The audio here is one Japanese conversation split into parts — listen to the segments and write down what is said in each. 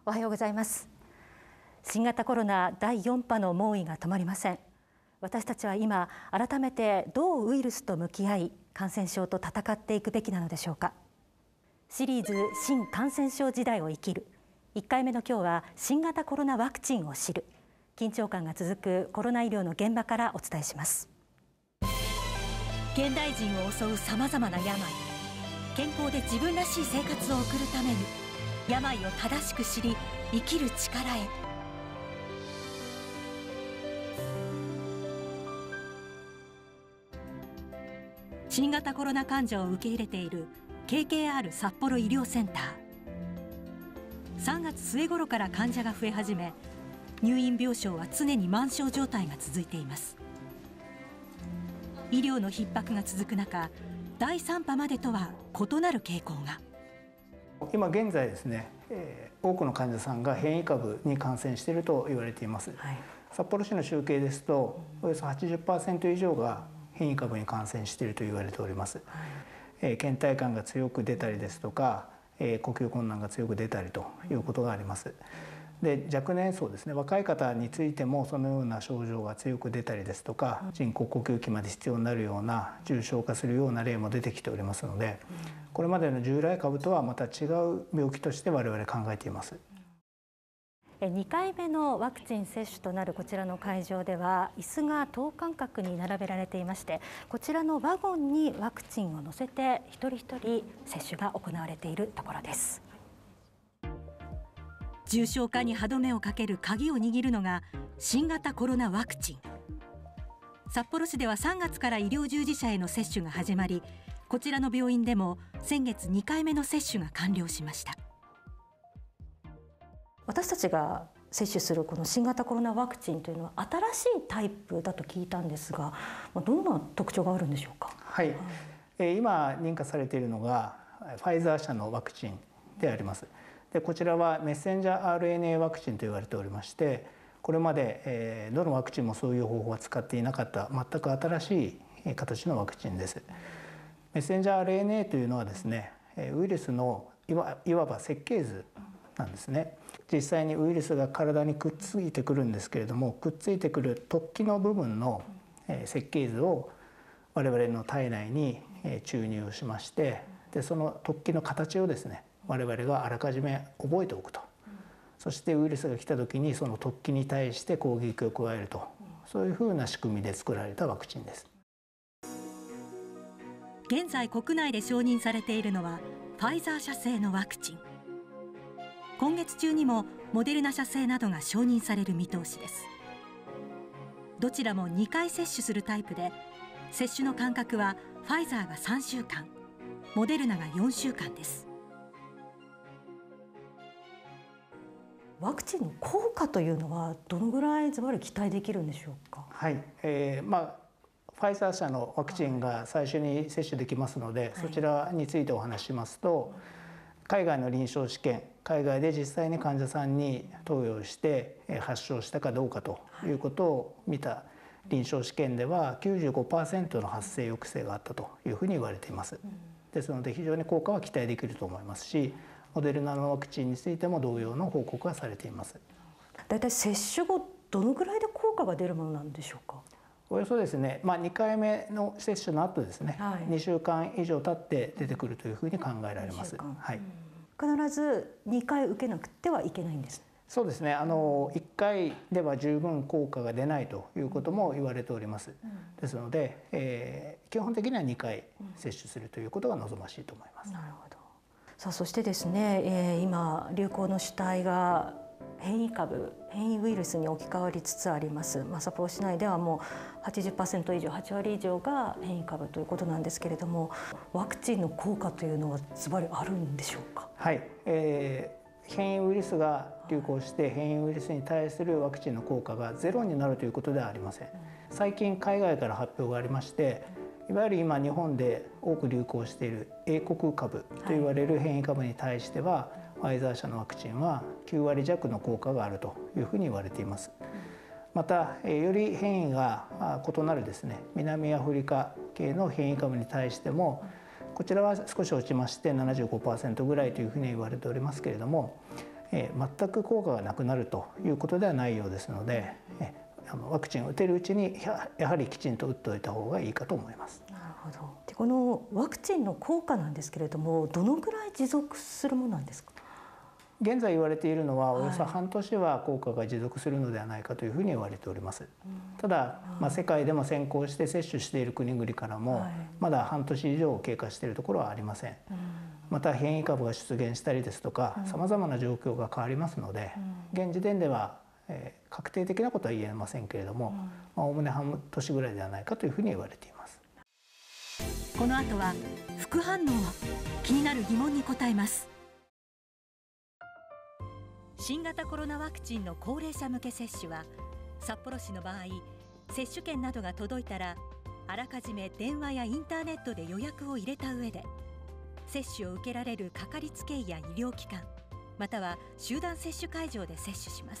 おはようございます。新型コロナ第4波の猛威が止まりません。私たちは今改めてどうウイルスと向き合い感染症と戦っていくべきなのでしょうか。シリーズ新感染症時代を生きる1回目の今日は新型コロナワクチンを知る。緊張感が続くコロナ医療の現場からお伝えします。現代人を襲うさまざまな病、健康で自分らしい生活を送るために病を正しく知り生きる力へ。新型コロナ患者を受け入れている KKR 札幌医療センター。3月末頃から患者が増え始め、入院病床は常に満床状態が続いています。医療の逼迫が続く中、第3波までとは異なる傾向が。 今現在ですね、多くの患者さんが変異株に感染していると言われています、札幌市の集計ですとおよそ 80% 以上が変異株に感染していると言われております、倦怠感が強く出たりですとか、呼吸困難が強く出たりということがあります。で、若年層ですね、若い方についてもそのような症状が強く出たりですとか、人工呼吸器まで必要になるような重症化するような例も出てきておりますので、これまでの従来株とはまた違う病気として我々考えています。 2回目のワクチン接種となるこちらの会場では椅子が等間隔に並べられていまして、こちらのワゴンにワクチンを乗せて一人一人接種が行われているところです。重症化に歯止めをかける鍵を握るのが新型コロナワクチン。札幌市では3月から医療従事者への接種が始まり、こちらの病院でも先月2回目の接種が完了しました。私たちが接種するこの新型コロナワクチンというのは新しいタイプだと聞いたんですが、どんな特徴があるんでしょうか。 今認可されているのがファイザー社のワクチンであります。で、こちらはメッセンジャー RNA ワクチンと言われておりまして、これまでどのワクチンもそういう方法は使っていなかった全く新しい形のワクチンです。メッセンジャー RNA というのはですね、ウイルスのいわば設計図なんですね。実際にウイルスが体にくっついてくるんですけれども、くっついてくる突起の部分の設計図を我々の体内に注入しまして、でその突起の形をですね、我々があらかじめ覚えておくと、そしてウイルスが来た時にその突起に対して攻撃を加えると、そういうふうな仕組みで作られたワクチンです。 現在国内で承認されているのはファイザー社製のワクチン。今月中にもモデルナ社製などが承認される見通しです。どちらも2回接種するタイプで、接種の間隔はファイザーが3週間、モデルナが4週間です。ワクチンの効果というのはどのぐらいズバリ期待できるんでしょうか。 ファイザー社のワクチンが最初に接種できますので、そちらについてお話ししますと、海外の臨床試験、海外で実際に患者さんに投与して発症したかどうかということを見た臨床試験では 95% の発生抑制があったというふうに言われています。ですので非常に効果は期待できると思いますし、モデルナのワクチンについても同様の報告がされています。 だいたい接種後どのぐらいで効果が出るものなんでしょうか。 およそですね、2回目の接種の後ですね、2週間以上経って出てくるというふうに考えられます。 必ず2回受けなくてはいけないんです。 そうですね、1回では十分効果が出ないということも言われております。ですので、基本的には2回接種するということが望ましいと思います。 なるほど。さあ、そしてですね、今流行の主体が変異株、変異ウイルスに置き換わりつつあります。札幌市内ではもう 80% 以上、8割以上が変異株ということなんですけれども、ワクチンの効果というのはズバリあるんでしょうか。 変異ウイルスが流行して変異ウイルスに対するワクチンの効果がゼロになるということではありません。最近海外から発表がありまして、いわゆる今日本で多く流行している英国株と言われる変異株に対しては、ファイザー社のワクチンは9割弱の効果があるというふうに言われています。またより変異が異なるですね、南アフリカ系の変異株に対してもこちらは少し落ちまして 75% ぐらいというふうに言われておりますけれども、 全く効果がなくなるということではないようですので、ワクチンを打てるうちにやはりきちんと打っておいた方がいいかと思います。 なるほど。で、このワクチンの効果なんですけれども、どのくらい持続するものなんですか？ 現在言われているのは、およそ半年は効果が持続するのではないかというふうに言われております。ただ、世界でも先行して接種している国々からも、まだ半年以上経過しているところはありません。また変異株が出現したりですとか、さまざまな状況が変わりますので、現時点では、確定的なことは言えませんけれども、おおむね半年ぐらいではないかというふうに言われています。 この後は副反応は気になる疑問に答えます。新型コロナワクチンの高齢者向け接種は、札幌市の場合、接種券などが届いたらあらかじめ電話やインターネットで予約を入れた上で、接種を受けられるかかりつけ医や医療機関、または集団接種会場で接種します。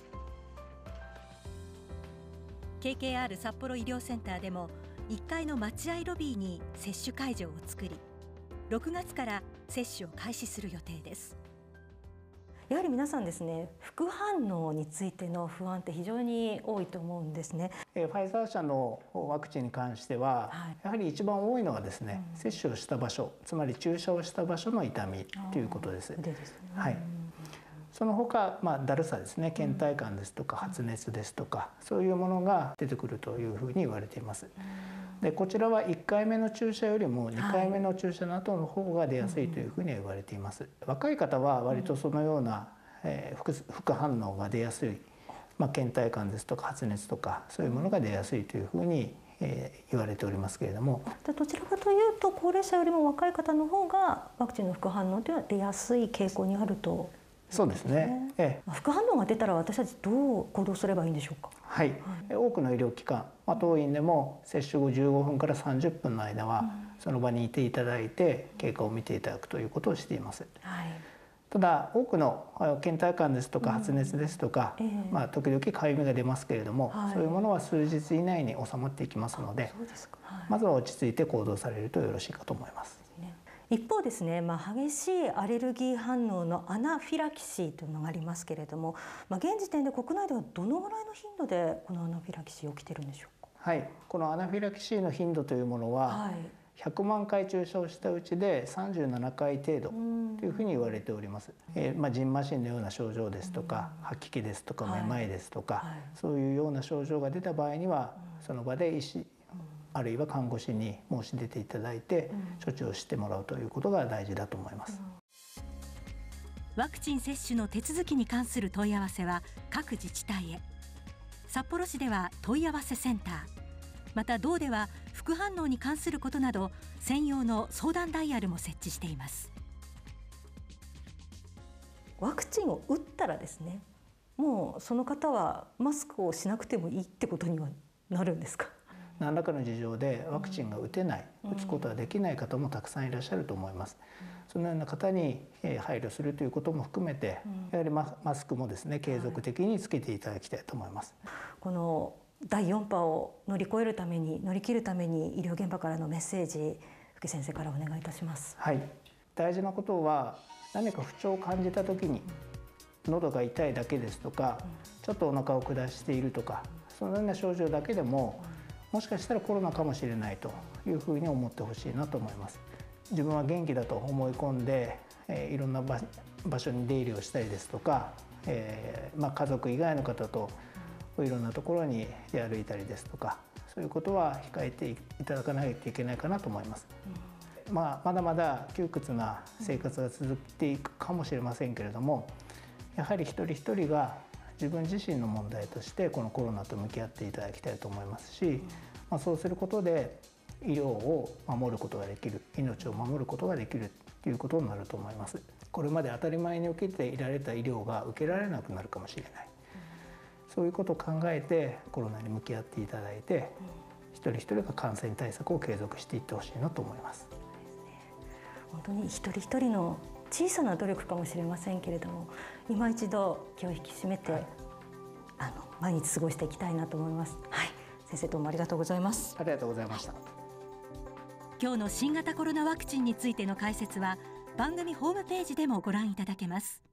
KKR 札幌医療センターでも1階の待合ロビーに接種会場を作り、6月から接種を開始する予定です。やはり皆さんですね、副反応についての不安って非常に多いと思うんですね。 ファイザー社のワクチンに関しては、やはり一番多いのはですね、接種をした場所、つまり注射をした場所の痛みということです。はい。その他、だるさですね、倦怠感ですとか発熱ですとか、そういうものが出てくるというふうに言われています。で、こちらは1回目の注射よりも2回目の注射の後の方が出やすいというふうには言われています。若い方は割とそのような副反応が出やすい、倦怠感ですとか発熱とか、そういうものが出やすいというふうに言われておりますけれども、 どちらかというと高齢者よりも若い方の方がワクチンの副反応というのは出やすい傾向にあると。 そうですね。 副反応が出たら私たちどう行動すればいいんでしょうか？ はい、多くの医療機関、当院でも接種後15分から30分の間はその場にいていただいて経過を見ていただくということをしています。ただ多くの倦怠感ですとか発熱ですとか、時々かゆみが出ますけれども、そういうものは数日以内に収まっていきますので、まずは落ち着いて行動されるとよろしいかと思います。 一方ですね、激しいアレルギー反応のアナフィラキシーというのがありますけれども、現時点で国内ではどのぐらいの頻度でこのアナフィラキシー起きてるんでしょうか？ はい、このアナフィラキシーの頻度というものは、100万回注射をしたうちで37回程度というふうに言われております。じんましんのような症状ですとか、吐き気ですとかめまいですとか、そういうような症状が出た場合にはその場で医師あるいは看護師に申し出ていただいて処置をしてもらうということが大事だと思います。 ワクチン接種の手続きに関する問い合わせは各自治体へ。札幌市では問い合わせセンター、また道では副反応に関することなど専用の相談ダイヤルも設置しています。ワクチンを打ったらですね、もうその方はマスクをしなくてもいいってことにはなるんですか？ 何らかの事情でワクチンが打てない、打つことができない方もたくさんいらっしゃると思います。そのような方に配慮するということも含めて、やはりマスクもですね、継続的につけていただきたいと思います。 この第4波を乗り越えるために、乗り切るために医療現場からのメッセージ、福先生からお願いいたします。 はい、大事なことは何か不調を感じた時に、喉が痛いだけですとか、ちょっとお腹を下しているとか、そのような症状だけでももしかしたらコロナかもしれないというふうに思ってほしいなと思います。自分は元気だと思い込んで、いろんな場所に出入りをしたりですとか、家族以外の方といろんなところに出歩いたりですとか、そういうことは控えていただかないといけないかなと思います。まだまだ窮屈な生活が続いていくかもしれませんけれども、やはり一人一人が自分自身の問題としてこのコロナと向き合っていただきたいと思いますし、そうすることで医療を守ることができる、命を守ることができるということになると思います。これまで当たり前に受けていられた医療が受けられなくなるかもしれない、そういうことを考えてコロナに向き合っていただいて、一人一人が感染対策を継続していってほしいなと思います。 本当に一人一人の小さな努力かもしれませんけれども、今一度気を引き締めて、毎日過ごしていきたいなと思います。はい、先生どうもありがとうございます。 ありがとうございました。 今日の新型コロナワクチンについての解説は番組ホームページでもご覧いただけます。